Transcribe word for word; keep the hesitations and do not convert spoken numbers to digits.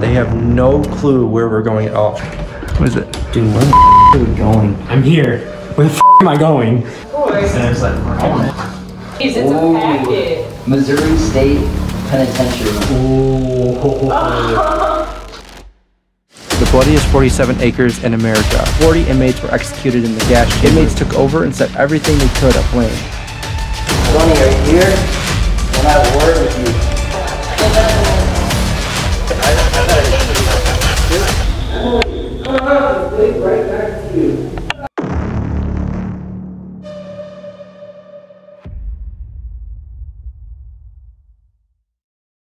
They have no clue where we're going at all. What is it? Dude, where the f are we going? I'm here. Where the f am I going? There's like, it's a packet. Missouri State Penitentiary. Ooh. The bloodiest forty-seven acres in America. forty inmates were executed in the gas chamber. Inmates took over and set everything they could aflame. Tony, are you here? I want to have a word with you. I, I, I, I, I, I, I, I, I, I, I, I, I, I, I, I,